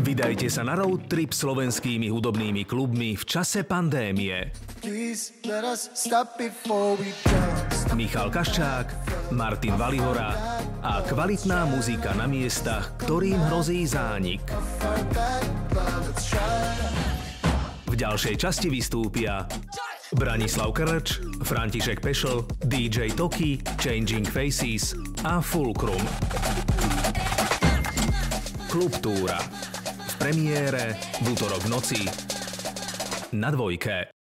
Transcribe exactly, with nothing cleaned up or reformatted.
Vydajte sa na road trip slovenskými hudobnými klubmi v čase pandémie. Michal Kaščák, Martin Valihora a kvalitná muzika na miestach, ktorým hrozí zánik. V ďalšej časti vystúpia Branislav Krč, František Pešl, dý džej Toki, Changing Faces a Fulcrum. Klubtúra. V premiére v utorok v noci na Dvojke.